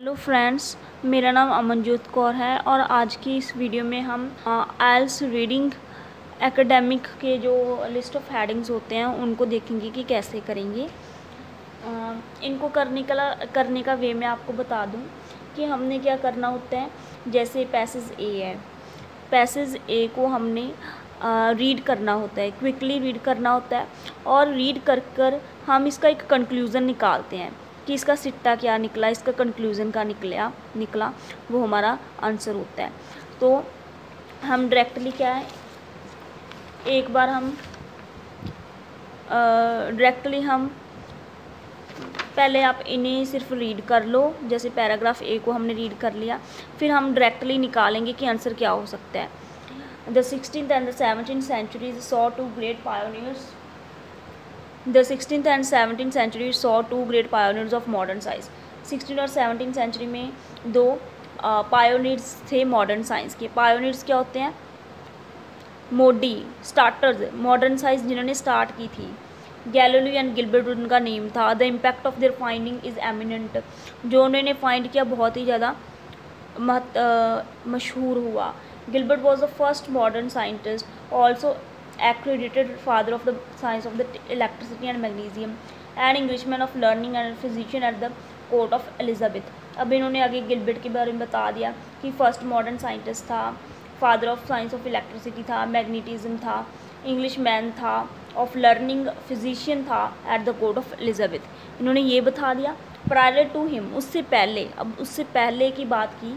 Hello friends, मेरा नाम अमनजोत कौर है और आज की इस वीडियो में हम आइल्स रीडिंग एकेडमिक के जो लिस्ट ऑफ हेडिंग्स होते हैं उनको देखेंगे कि कैसे करेंगे। इनको करने का वे मैं आपको बता दूं कि हमने क्या करना होता है। जैसे पैसेज ए है, पैसेज ए को हमने रीड करना होता है, क्विकली रीड करना होता है और रीड कर हम इसका एक कंक्लूज़न निकालते हैं कि इसका सिट्टा क्या निकला, इसका कंक्लूज़न का निकला वो हमारा आंसर होता है। तो हम डायरेक्टली क्या है, एक बार हम डायरेक्टली हम पहले आप इन्हें सिर्फ रीड कर लो। जैसे पैराग्राफ ए को हमने रीड कर लिया, फिर हम डायरेक्टली निकालेंगे कि आंसर क्या हो सकता है। The 16th and the 17th centuries saw two great pioneers. The 16th and 17th centuries saw two great pioneers of modern science. 16 और 17th सेंचुरी में दो पायोनियर्स थे मॉडर्न साइंस के। पायोनियर्स क्या होते हैं? मोडी, स्टार्टर्स, मॉडर्न साइंस जिन्होंने स्टार्ट की थी। गैलीलियो एंड गिलबर्ट उनका नेम था। The impact of their finding is eminent, जो उन्होंने फाइंड किया बहुत ही ज़्यादा मशहूर हुआ। Gilbert was the first modern scientist, also accredited father of the science of the electricity and magnesium, and Englishman of learning and physician at the court of Elizabeth। अब इन्होंने आगे गिलबर्ट के बारे में बता दिया कि फर्स्ट मॉडर्न साइंटिस्ट था, father of science of electricity था, मैग्नेटिज्म था, इंग्लिश मैन था, ऑफ लर्निंग फिजिशियन था at the court of Elizabeth. इन्होंने ये बता दिया। प्रायर टू हिम, उससे पहले, अब उससे पहले की बात की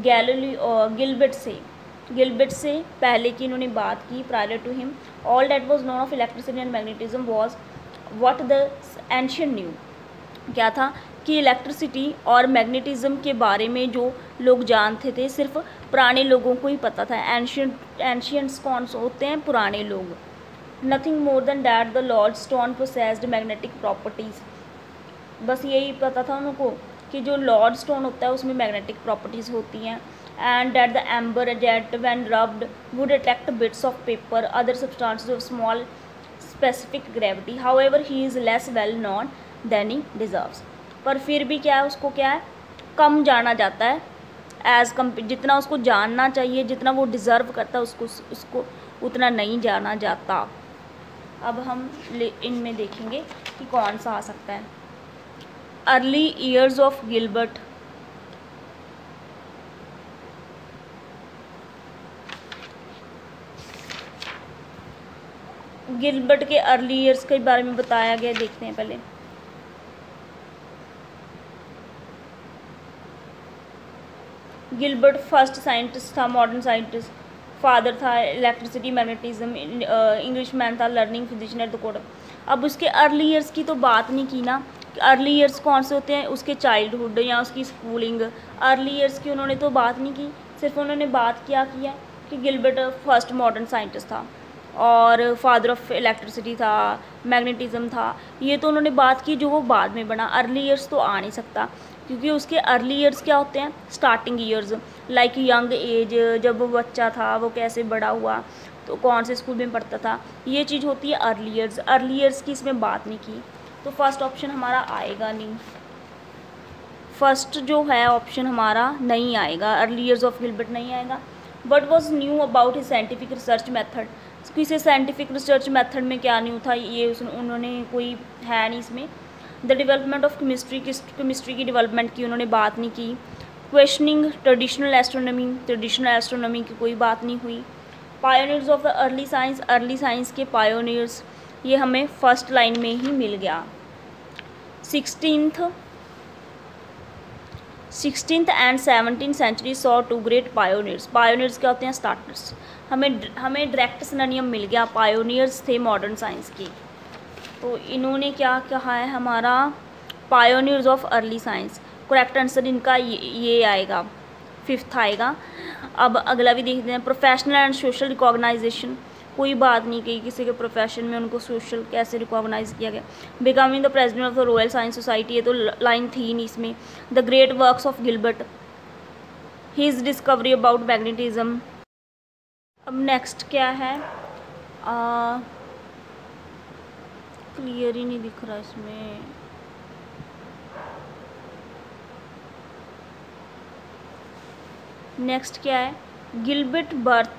गिलबर्ट से पहले की इन्होंने बात की। Prior to him all that was known of electricity and magnetism was what the ancient knew. क्या था कि इलेक्ट्रिसिटी और मैग्नेटिज्म के बारे में जो लोग जानते थे सिर्फ पुराने लोगों को ही पता था। एंशियंट्स कौन से होते हैं? पुराने लोग। Nothing more than that the lord stone possessed magnetic properties, बस यही पता था उनको कि जो लॉर्ड स्टोन होता है उसमें मैग्नेटिक प्रॉपर्टीज़ होती हैं। And that the amber jet when rubbed would attract bits of paper, other substances of small specific gravity. However, he is less well known than he deserves. पर फिर भी क्या है, उसको क्या है, कम जाना जाता है एज जितना उसको जानना चाहिए, जितना वो डिज़र्व करता है उसको उतना नहीं जाना जाता। अब हम इनमें देखेंगे कि कौन सा आ सकता है। Early years of Gilbert, Gilbert के अर्ली ईयर्स के बारे में बताया गया, देखते हैं पहले। गिलबर्ट फर्स्ट साइंटिस्ट था, मॉडर्न साइंटिस्ट। फादर था इलेक्ट्रिसिटी, मैग्नेटिज्म, इंग्लिश मैन था, learning physician at the court. अब उसके अर्ली ईयर्स की तो बात नहीं की ना। अर्ली ईयर्स कौन से होते हैं? उसके चाइल्डहुड या उसकी स्कूलिंग। अर्ली ईयर्स की उन्होंने तो बात नहीं की, सिर्फ उन्होंने बात क्या की है कि गिलबर्ट फर्स्ट मॉडर्न साइंटिस्ट था और फादर ऑफ इलेक्ट्रिसिटी था, मैग्नेटिज्म था। ये तो उन्होंने बात की जो वो बाद में बना। अर्ली ईयर्स तो आ नहीं सकता क्योंकि उसके अर्ली ईयर्स क्या होते हैं? Starting years, like young age, जब वो बच्चा था वो कैसे बड़ा हुआ, तो कौन से स्कूल में पढ़ता था, ये चीज़ होती है अर्ली ईयर्स। अर्ली ईयर्स की इसमें बात नहीं की, तो फर्स्ट ऑप्शन हमारा आएगा नहीं। फर्स्ट जो है ऑप्शन हमारा नहीं आएगा, अर्ली ईयर्स ऑफ गिलबर्ट नहीं आएगा। What was new about his scientific research method, किसी साइंटिफिक रिसर्च मेथड में क्या न्यू था, ये उन्होंने कोई है नहीं इसमें। द डेवलपमेंट ऑफ केमिस्ट्री की डेवलपमेंट की उन्होंने बात नहीं की। क्वेश्चनिंग ट्रेडिशनल एस्ट्रोनॉमी की कोई बात नहीं हुई। Pioneers of the early science के पायोनियर्स, ये हमें फर्स्ट लाइन में ही मिल गया। 16th and 17th century saw two great pioneers। Pioneers क्या होते हैं? स्टार्टर्स। हमें डायरेक्ट सिनोनियम मिल गया, पायोनियर्स थे मॉडर्न साइंस की। तो इन्होंने क्या कहा है हमारा? Pioneers of early science. Correct answer इनका ये आएगा, फिफ्थ आएगा। अब अगला भी देखते हैं। प्रोफेशनल एंड सोशल रिकॉग्नाइजेशन, कोई बात नहीं कही किसी के प्रोफेशन में उनको सोशल कैसे रिकॉग्नाइज किया गया। Becoming the president of the Royal Science Society, ये तो लाइन थी नहीं इसमें। The great works of Gilbert, his discovery about magnetism. अब नेक्स्ट क्या है? क्लियर ही नहीं दिख रहा इसमें। नेक्स्ट क्या है, Gilbert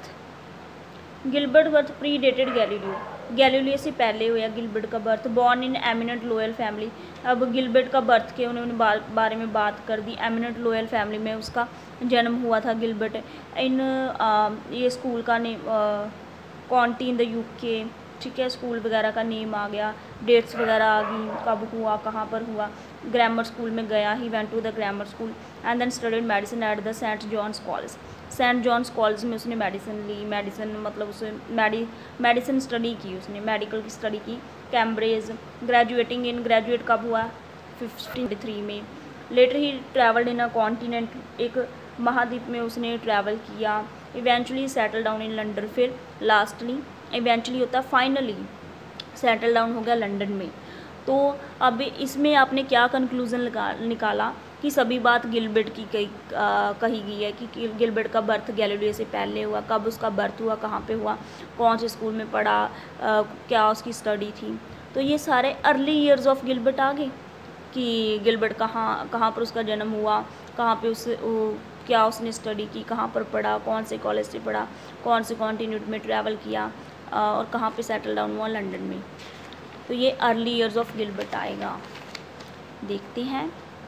birth pre dated Galileo से पहले हुआ गिलबर्ट का birth. Born in eminent loyal family, अब गिलबर्ट का बर्थ के उन्होंने बारे में बात कर दी। एमिनेंट लॉयल फैमिली में उसका जन्म हुआ था गिलबर्ट। इन ये स्कूल का name county in the UK, ठीक है, स्कूल वगैरह का नेम आ गया, डेट्स वगैरह आ गई, कब हुआ, कहाँ पर हुआ। ग्रामर स्कूल में गया, he went to the grammar school and then studied medicine at the Saint John's College. Saint John's College में उसने मेडिसिन ली, मेडिसिन मतलब उसे मेडिसिन स्टडी की, उसने मेडिकल की स्टडी की। कैम्ब्रिज ग्रेजुएट कब हुआ, 1553 में। Later he travelled in a continent, एक महाद्वीप में उसने ट्रैवल किया। Eventually settle down in London, फिर लास्टली इवेंचुअली होता है फाइनली सेटल डाउन हो गया लंदन में। तो अब इसमें आपने क्या कंक्लूज़न निकाला कि सभी बात गिलबर्ट की कही गई है कि गिलबर्ट का बर्थ गैलीलियो से पहले हुआ, कब उसका बर्थ हुआ, कहाँ पे हुआ, कौन से स्कूल में पढ़ा, क्या उसकी स्टडी थी। तो ये सारे अर्ली ईयर्स ऑफ गिलबर्ट आ गए कि गिलबर्ट कहाँ पर उसका जन्म हुआ, कहाँ पे क्या उसने स्टडी की, कहाँ पर पढ़ा, कौन से कॉलेज से पढ़ा, कौन से कॉन्टिनेंट में ट्रैवल किया और कहाँ पे सेटल डाउन हुआ, लंदन में। तो ये अर्ली ईयर्स ऑफ गिलबर्ट आएगा। देखते हैं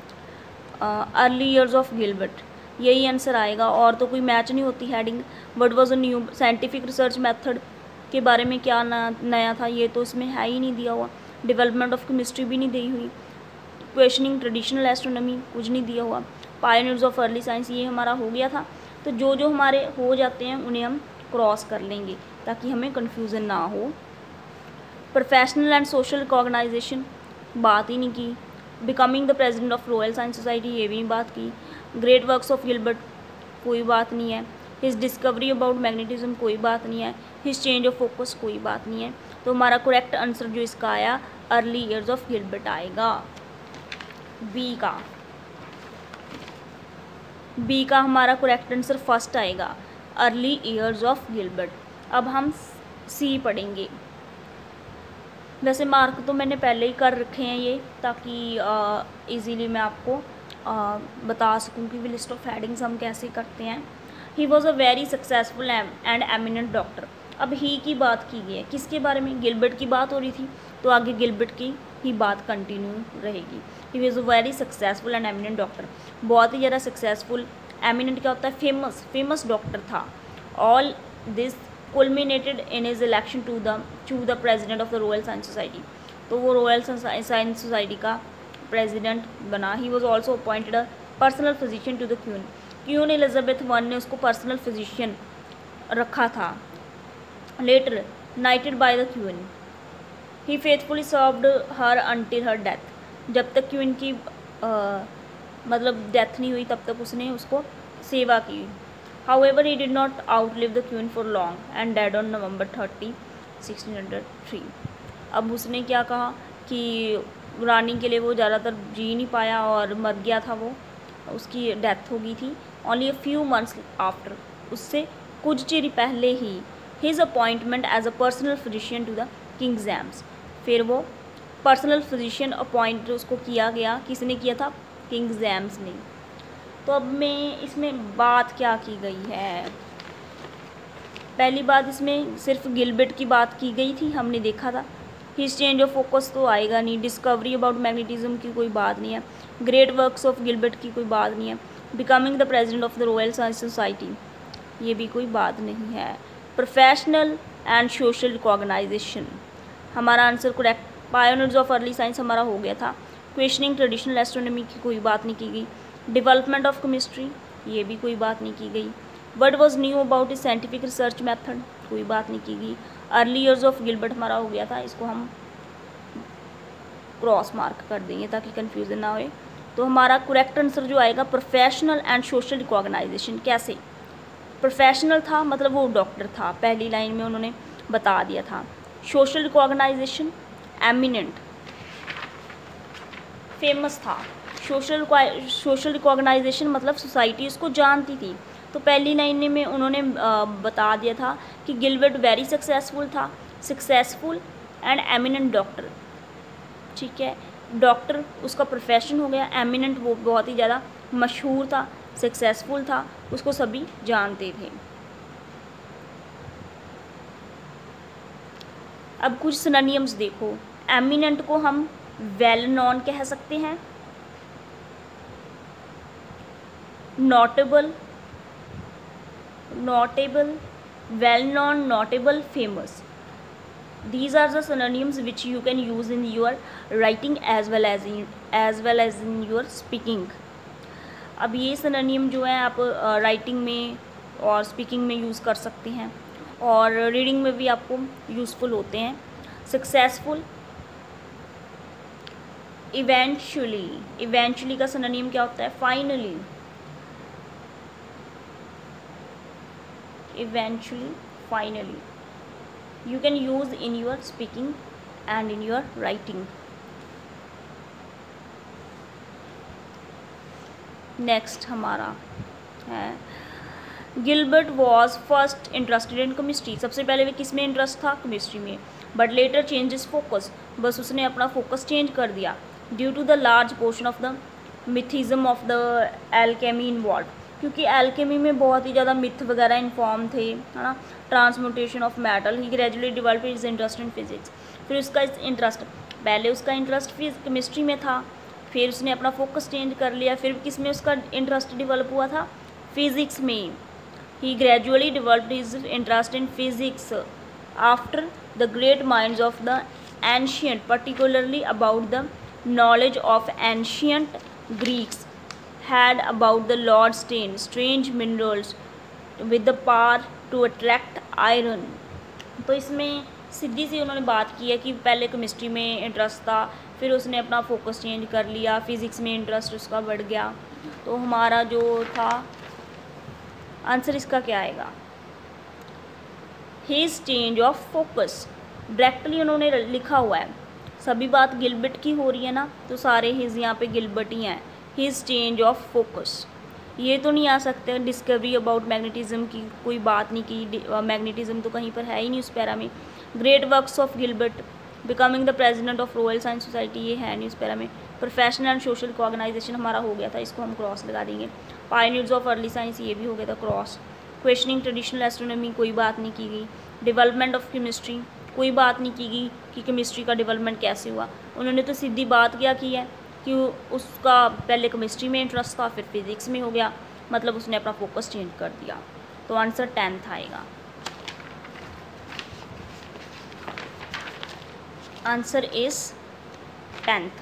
अर्ली ईयर्स ऑफ गिलबर्ट, यही आंसर आएगा और तो कोई मैच नहीं होती heading. What was a new scientific research method के बारे में क्या नया था, ये तो इसमें है ही नहीं दिया हुआ। डेवलपमेंट ऑफ केमिस्ट्री भी नहीं दी हुई। क्वेश्चनिंग ट्रेडिशनल एस्ट्रोनॉमी कुछ नहीं दिया हुआ। पायनियर्स ऑफ अर्ली साइंस ये हमारा हो गया था। तो जो हमारे हो जाते हैं उन्हें हम क्रॉस कर लेंगे ताकि हमें कन्फ्यूज़न ना हो। प्रोफेशनल एंड सोशल रिकॉग्नाइजेशन बात ही नहीं की। Becoming the president of Royal Science Society ये भी बात की। ग्रेट वर्क्स ऑफ गिलबर्ट कोई बात नहीं है। हिज डिस्कवरी अबाउट मैग्नेटिज्म कोई बात नहीं है। हिज चेंज ऑफ फोकस कोई बात नहीं है। तो हमारा करेक्ट आंसर जो इसका आया अर्ली ईयर्स ऑफ गिलबर्ट आएगा। बी का हमारा करेक्ट आंसर फर्स्ट आएगा, अर्ली ईयर्स ऑफ गिलबर्ट। अब हम सी पढ़ेंगे। वैसे मार्क तो मैंने पहले ही कर रखे हैं ये, ताकि इजीली मैं आपको बता सकूं कि लिस्ट ऑफ हेडिंग्स हम कैसे करते हैं। He was a very successful and eminent doctor. अब ही की बात की गई है, किसके बारे में, गिलबर्ट की बात हो रही थी, तो आगे गिलबर्ट की ही बात कंटिन्यू रहेगी। He was a very successful and eminent doctor, बहुत ही ज़्यादा सक्सेसफुल। एमिनेंट क्या होता है, फेमस डॉक्टर था। All this culminated in his election to the president of the Royal Science Society। तो वो रॉयल साइंस सोसाइटी का प्रेसिडेंट बना। He was also appointed a personal physician to the queen Elizabeth I ने उसको personal physician रखा था। Later knighted by the queen, he faithfully served her until her death. जब तक क्वीन की मतलब डेथ नहीं हुई तब तक उसने उसको सेवा की। However, he did not outlive the queen for long and died on November 30, 1603। अब उसने क्या कहा कि रानी के लिए वो ज़्यादातर जी नहीं पाया और मर गया था, वो उसकी डेथ हो गई थी। Only a few months after, उससे कुछ चिर पहले ही his appointment as a personal physician to the king's arms, फिर वो पर्सनल फिजिशियन अपॉइंट उसको किया गया। किसने किया था, किंग्स एम्स ने। तो अब में इसमें बात क्या की गई है, पहली बात इसमें सिर्फ गिलबर्ट की बात की गई थी, हमने देखा था। हिज चेंज ऑफ फोकस तो आएगा नहीं। डिस्कवरी अबाउट मैग्नेटिज्म की कोई बात नहीं है। ग्रेट वर्क्स ऑफ गिलबर्ट की कोई बात नहीं है। Becoming the president of the Royal Science Society ये भी कोई बात नहीं है। प्रोफेशनल एंड सोशल रिकॉग्नाइजेशन हमारा answer correct. Pioneers of early science हमारा हो गया था। क्वेश्चनिंग ट्रेडिशनल एस्ट्रोनॉमी की कोई बात नहीं की गई। डेवलपमेंट ऑफ केमिस्ट्री ये भी कोई बात नहीं की गई। What was new about his scientific research method कोई बात नहीं की गई। अर्ली ईयर्स ऑफ गिलबर्ट हमारा हो गया था, इसको हम क्रॉस मार्क कर देंगे ताकि कन्फ्यूजन ना होए। तो हमारा करेक्ट आंसर जो आएगा प्रोफेशनल एंड सोशल रिकॉग्नाइजेशन। कैसे, प्रोफेशनल था मतलब वो डॉक्टर था, पहली लाइन में उन्होंने बता दिया था। सोशल रिकॉग्नाइजेशन एमिनेंट, फेमस था। सोशल रिकॉग्नाइजेशन मतलब सोसाइटी उसको जानती थी। तो पहली लाइन में उन्होंने बता दिया था कि गिलबर्ट वेरी सक्सेसफुल था, सक्सेसफुल एंड एमिनेंट डॉक्टर। ठीक है, डॉक्टर उसका प्रोफेशन हो गया। एमिनेंट वो बहुत ही ज़्यादा मशहूर था। सक्सेसफुल था, उसको सभी जानते थे। अब कुछ सिनोनिम्स देखो। एमिनेंट को हम वेल नोन कह सकते हैं, notable, well known, notable, famous. These are the synonyms which you can use in your writing as well as in your speaking. अब ये सिनोनिम जो है आप राइटिंग में और स्पीकिंग में यूज़ कर सकते हैं और रीडिंग में भी आपको यूज़फुल होते हैं। सक्सेसफुल, इवेंचुअली का सिनोनिम क्या होता है? Finally, finally you can use in your speaking and in your writing. Next हमारा है Gilbert was first interested in chemistry. सबसे पहले वे किस में इंटरेस्ट था? केमिस्ट्री में। बट लेटर चेंजेस फोकस, बस उसने अपना फोकस चेंज कर दिया due to the large portion of the mythism of the alchemy involve, क्योंकि एल्केमी में बहुत ही ज़्यादा मिथ वगैरह इन्फॉर्म थे, है ना। Transmutation of metal, he gradually develop his interest in physics. फिर उसका इंटरेस्ट, पहले उसका इंटरेस्ट केमिस्ट्री में था, फिर उसने अपना फोकस चेंज कर लिया, फिर किस में उसका इंटरेस्ट डेवलप हुआ था? फिजिक्स में। He gradually developed his interest in physics after the great minds of the ancient, particularly about the knowledge of ancient Greeks had about the lodestone, strange minerals with the power to attract iron. तो इसमें सीधी सी उन्होंने बात की है कि पहले chemistry में interest था, फिर उसने अपना फोकस चेंज कर लिया, फिज़िक्स में इंटरेस्ट उसका बढ़ गया। तो हमारा जो था आंसर इसका क्या आएगा? His change of focus. Directly उन्होंने लिखा हुआ है, सभी बात गिलबर्ट की हो रही है ना, तो सारे हिज यहाँ पे गिलबर्ट ही हैं। हिज चेंज ऑफ फोकस, ये तो नहीं आ सकते। डिस्कवरी अबाउट मैग्नेटिज्म की कोई बात नहीं की, मैग्नेटिज्म तो कहीं पर है ही नहीं उस पैरा में। Great works of Gilbert, becoming the president of Royal Science Society, ये है नहीं उस पैरा में। प्रोफेशनल एंड सोशल ऑर्गेनाइजेशन हमारा हो गया था, इसको हम क्रॉस लगा देंगे। पायनियर्स ऑफ अर्ली साइंस, ये भी हो गया था क्रॉस। क्वेश्चनिंग ट्रेडिशनल एस्ट्रोनॉमी, कोई बात नहीं की गई। डेवलपमेंट ऑफ केमिस्ट्री, कोई बात नहीं की गई कि केमिस्ट्री का डेवलपमेंट कैसे हुआ। उन्होंने तो सीधी बात क्या की है कि उसका पहले केमिस्ट्री में इंटरेस्ट था, फिर फिज़िक्स में हो गया, मतलब उसने अपना फोकस चेंज कर दिया। तो आंसर 10th आएगा। Answer is 10th।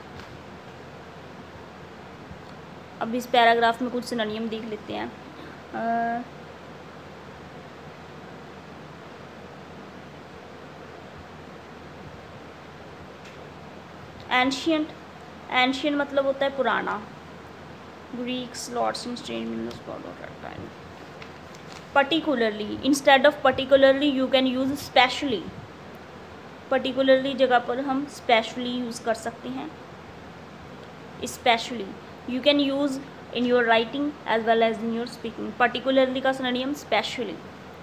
अब इस पैराग्राफ में कुछ सिनोनिम देख लेते हैं। एंशियंट, एंशियंट मतलब होता है पुराना। Greeks, lords and strange minerals, particularly, instead of particularly you can use specially. Particularly जगह पर हम स्पेशली यूज़ कर सकते हैं। Specially you can use in your writing as well as in your speaking. Particularly का सिनोनिम स्पेशली।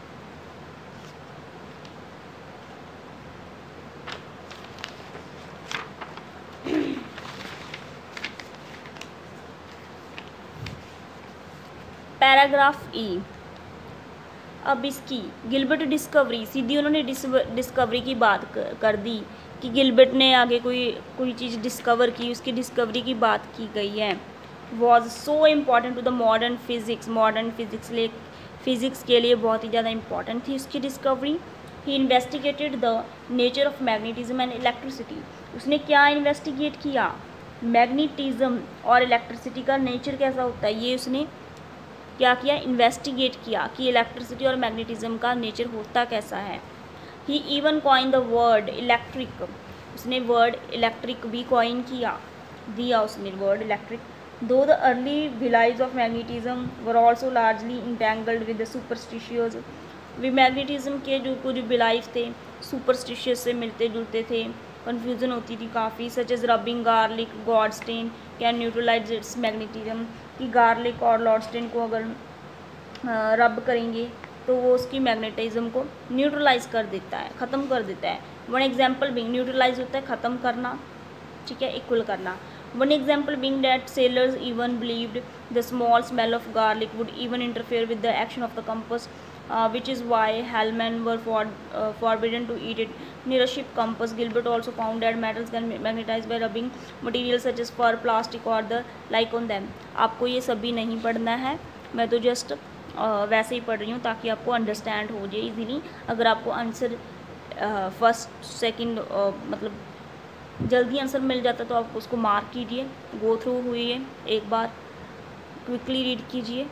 Paragraph E. अब इसकी Gilbert discovery, सीधी उन्होंने डिस्कवरी की बात कर दी कि गिलबर्ट ने आगे कोई चीज़ डिस्कवर की, उसकी डिस्कवरी की बात की गई है। Was so important to the modern physics, modern physics के लिए बहुत ही ज़्यादा इम्पॉर्टेंट थी उसकी discovery. He investigated the nature of magnetism and electricity. उसने क्या इन्वेस्टिगेट किया? मैग्नेटिज्म और इलेक्ट्रिसिटी का नेचर कैसा होता है, ये उसने क्या किया? इन्वेस्टिगेट किया कि इलेक्ट्रिसिटी और मैग्नेटिज्म का नेचर होता कैसा है। He even coin the word electric, उसने वर्ड इलेक्ट्रिक भी कॉइन दिया उसने word electric. Though the early beliefs of magnetism were also largely entangled with the superstitious. वे मैग्नेटिज्म के जो कुछ बिलाइज थे सुपरस्टिशियस से मिलते जुलते थे, कन्फ्यूज़न होती थी काफ़ी। Such as rubbing garlic lodestone can neutralize its magnetism, कि गार्लिक और लॉडस्टेन को अगर रब करेंगे तो वो उसकी मैग्नेटिज्म को न्यूट्रलाइज कर देता है, ख़त्म कर देता है। वन एग्जाम्पल भी न्यूट्रलाइज होता है ख़त्म करना, ठीक है, इक्वल करना। One example being that sailors even believed the small smell of garlic would even interfere with the action of the compass, which is why hellmen were forbidden to eat it near a ship compass. Gilbert also found that metals can magnetize by rubbing materials such as fur, plastic or the like on them. आपको ये सभी नहीं पढ़ना है, मैं तो just वैसे ही पढ़ रही हूँ ताकि आपको अंडरस्टैंड हो जाए इजीली। अगर आपको आंसर फर्स्ट सेकंड मतलब जल्दी आंसर मिल जाता तो आप उसको मार्क कीजिए, गो थ्रू हुई एक बार, क्विकली रीड कीजिए।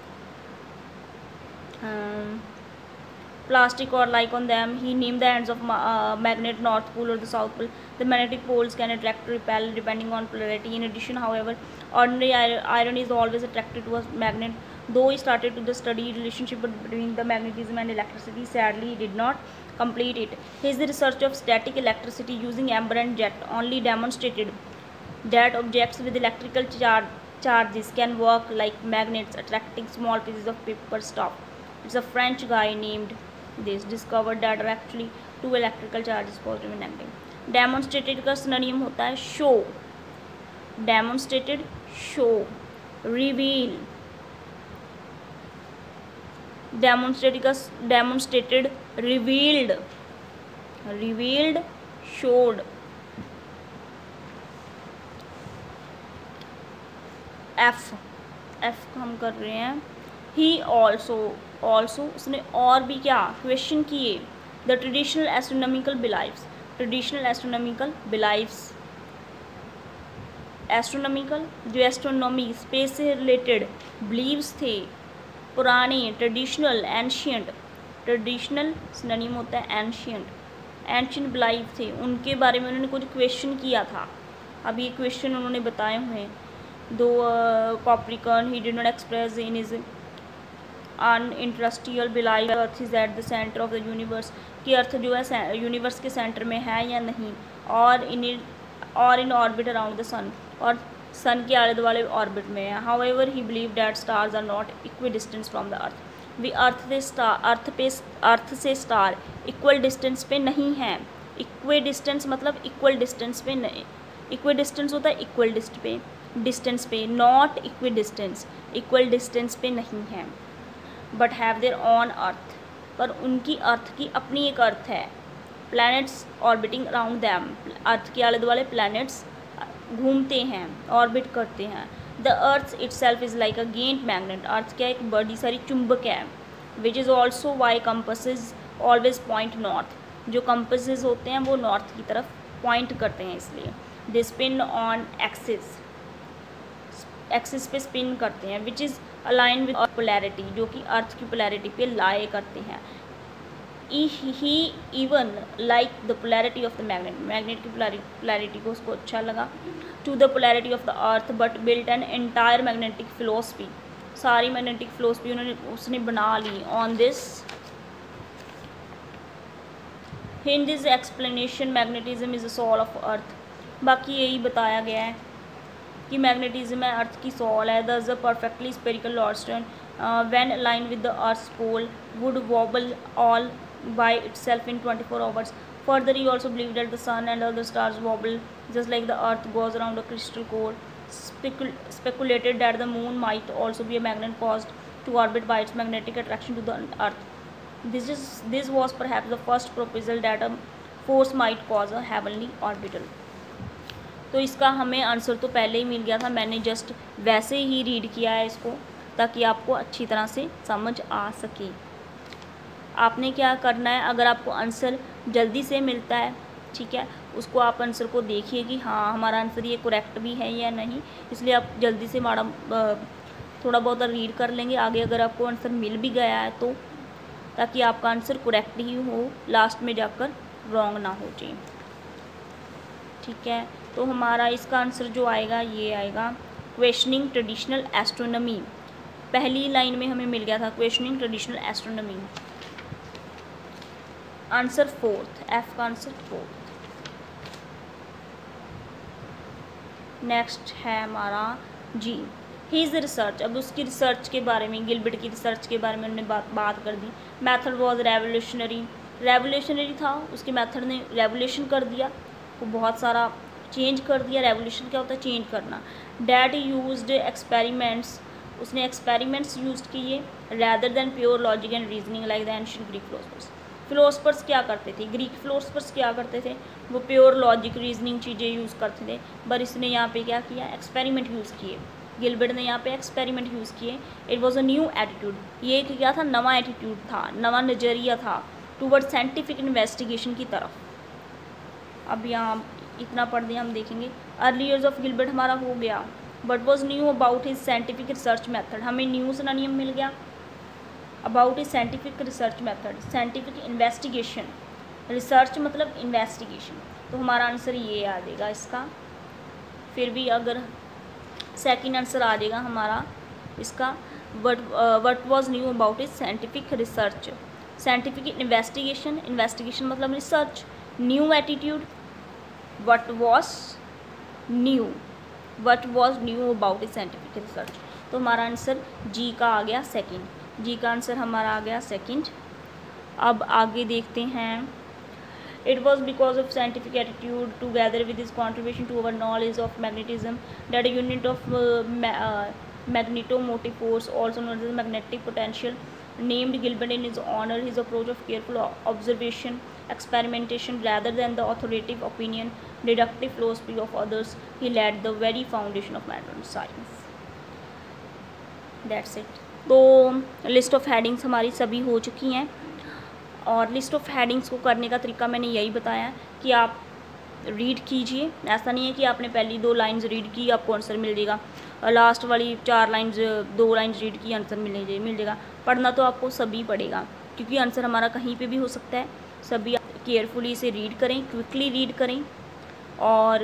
Plastic or like on them, he named the ends of magnet, north pole or the south pole. The magnetic poles can attract or repel depending on polarity. In addition, however, ordinary iron is always attracted to a magnet. Though he started to study relationship between the magnetism and electricity, sadly he did not complete it. His research of static electricity using amber and jet only demonstrated that objects with electrical charges can work like magnets, attracting small pieces of paper stuff. It's a French guy named this discovered that are actually two electrical charges, positive and negative. Demonstrated का synonym होता है show. Demonstrated, show. Reveal. Demonstrated का demonstrated, revealed. Revealed, showed. F हम कर रहे हैं। He also उसने और भी क्या क्वेश्चन किए। The traditional astronomical beliefs, traditional astronomical beliefs, astronomical जो एस्ट्रोनॉमी स्पेस से रिलेटेड बिलीव्स थे पुराने, ट्रेडिशनल एंशियंट, ट्रेडिशनल सिनोनिम होता है एंशियंट, एंशियंट बिलीव थे, उनके बारे में उन्होंने कुछ क्वेश्चन किया था। अब ये क्वेश्चन उन्होंने बताए हुए हैं। Though Copernican he did not express in his अनइंटरस्टियल belief earth is at the centre of the universe, कि अर्थ जो है यूनिवर्स के सेंटर में है या नहीं, और in orbit around the sun, और सन के आले दुआले ऑर्बिट में है। However he believe that stars are not equidistance from the earth, भी अर्थ से स्टार इक्वल डिस्टेंस पे नहीं है। इक्वी डिस्टेंस मतलब इक्वल डिस्टेंस पे नहीं, इक्वी डिस्टेंस होता है इक्वल डिस्टेंस पे, not equidistance, equal distance पे नहीं है। But have their own earth, पर उनकी अर्थ की अपनी एक अर्थ है। Planets orbiting around them, earth के आले दुआले प्लैनेट्स घूमते हैं, ऑर्बिट करते हैं। The earth itself is like a giant magnet, earth क्या एक बड़ी सारी चुंबक है। Which is also why compasses always point north, जो कंपसेज होते हैं वो नॉर्थ की तरफ पॉइंट करते हैं, इसलिए they spin on axis, axis पे स्पिन करते हैं। Which is align with polarity, जो कि अर्थ की पोलैरिटी पे लाए करते हैं। He even like the polarity of the magnet, magnet की पोलैरिटी को उसको अच्छा लगा। To the polarity of the earth but built an entire magnetic philosophy, सारी मैग्नेटिक फिलोसफी उसने बना ली on this. In this explanation magnetism is the soul of earth, बाकी यही बताया गया है कि मैग्नेटिज्म है अर्थ की सोल है। Thus a perfectly spherical lodestone when align with the earth's pole would wobble all by itself in 24 hours. Further, he also believed that the sun and other stars wobble just like the earth goes around a crystal core. Speculated that the moon might also be a magnet caused to orbit by its magnetic attraction to the earth. This was perhaps the first proposal that a force might cause a heavenly orbital. तो इसका हमें answer तो पहले ही मिल गया था, मैंने just वैसे ही read किया है इसको ताकि आपको अच्छी तरह से समझ आ सके। आपने क्या करना है, अगर आपको आंसर जल्दी से मिलता है, ठीक है, उसको आप आंसर को देखिए कि हाँ हमारा आंसर ये करेक्ट भी है या नहीं, इसलिए आप जल्दी से थोड़ा बहुत रीड कर लेंगे आगे अगर आपको आंसर मिल भी गया है तो, ताकि आपका आंसर करेक्ट ही हो, लास्ट में जाकर रॉन्ग ना हो जाए। ठीक है, तो हमारा इसका आंसर जो आएगा ये आएगा क्वेश्चनिंग ट्रेडिशनल एस्ट्रोनॉमी। पहली लाइन में हमें मिल गया था questioning traditional astronomy. Answer fourth, F का आंसर फोर्थ। नेक्स्ट है हमारा जी, हीज़ रिसर्च। अब उसकी रिसर्च के बारे में, गिलबर्ट की रिसर्च के बारे में उन्होंने बात कर दी। मेथड वॉज रेवोल्यूशनरी था, उसके मेथड ने रेवोल्यूशन कर दिया, वो बहुत सारा चेंज कर दिया। रेवोल्यूशन क्या होता है? चेंज करना। डैट यूज्ड एक्सपेरिमेंट्स, उसने एक्सपेरिमेंट्स यूज किए rather than pure logic and reasoning like the ancient Greek philosophers. Philosophers क्या करते थे? ग्रीक फिलोसफर्स क्या करते थे? वो प्योर लॉजिक रीजनिंग चीज़ें यूज़ करते थे, पर इसने यहाँ पे क्या किया? एक्सपेरिमेंट यूज़ किए। गिलबर्ट ने यहाँ पे एक्सपेरिमेंट यूज़ किए। It was a new attitude, ये एक क्या था? नवा एटीट्यूड था, नवा नज़रिया था टूवर्ड साइंटिफिक इन्वेस्टिगेशन की तरफ। अब यहाँ इतना पढ़ दिया, हम देखेंगे अर्ली ईयर्स ऑफ गिलबर्ट हमारा हो गया। But was new about his scientific research method, हमें न्यू सिनोनिम मिल गया। About his scientific research method, scientific investigation, research मतलब इन्वेस्टिगेशन, तो हमारा आंसर ये आ जाएगा इसका। फिर भी अगर सेकंड आंसर आ जाएगा हमारा इसका, what was new about his scientific research, scientific investigation, investigation मतलब research, new attitude, what was new about his scientific research, तो हमारा आंसर जी का आ गया सेकंड, जी का आंसर हमारा आ गया सेकंड। अब आगे देखते हैं। It was because of scientific attitude together with his contribution to our knowledge of magnetism that a unit of magnetomotive force, also known as magnetic potential, named Gilbert in his honor. His approach of careful observation, experimentation rather than the authoritative opinion, deductive philosophy of others, he laid the very foundation of modern science. That's it. तो list of headings हमारी सभी हो चुकी हैं, और list of headings को करने का तरीका मैंने यही बताया कि आप रीड कीजिए। ऐसा नहीं है कि आपने पहली 2 लाइंस रीड की आपको आंसर मिल जाएगा, और लास्ट वाली 4 लाइंस 2 लाइंस रीड की आंसर मिल जाएगा। पढ़ना तो आपको सभी पड़ेगा, क्योंकि आंसर हमारा कहीं पे भी हो सकता है। सभी केयरफुली इसे रीड करें, क्विकली रीड करें, और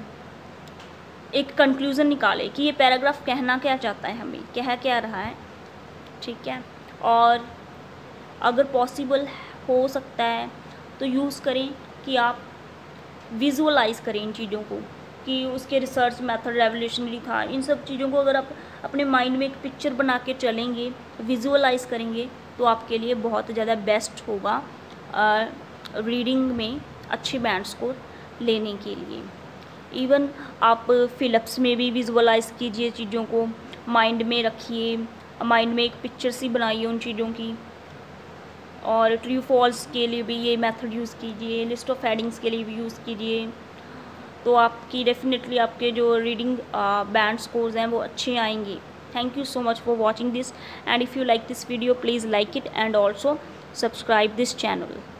एक कंक्लूज़न निकालें कि ये पैराग्राफ कहना क्या चाहता है, हमें कह क्या रहा है, ठीक है। और अगर पॉसिबल हो सकता है तो यूज़ करें कि आप विजुअलाइज़ करें इन चीज़ों को, कि उसके रिसर्च मेथड रेवोल्यूशनरी था। इन सब चीज़ों को अगर आप अपने माइंड में एक पिक्चर बना के चलेंगे, विजुअलाइज़ करेंगे, तो आपके लिए बहुत ज़्यादा बेस्ट होगा रीडिंग में अच्छे बैंड स्कोर लेने के लिए। इवन आप फिलिप्स में भी विजुअलाइज़ कीजिए चीज़ों को, माइंड में रखिए, माइंड में एक पिक्चर सी बनाइए उन चीज़ों की। और ट्रू फॉल्स के लिए भी ये मेथड यूज़ कीजिए, लिस्ट ऑफ हेडिंग्स के लिए भी यूज़ कीजिए, तो आपकी डेफिनेटली आपके जो रीडिंग बैंड स्कोर्स हैं वो अच्छे आएंगे। Thank you so much for watching this, and if you like this video please like it and also subscribe this channel.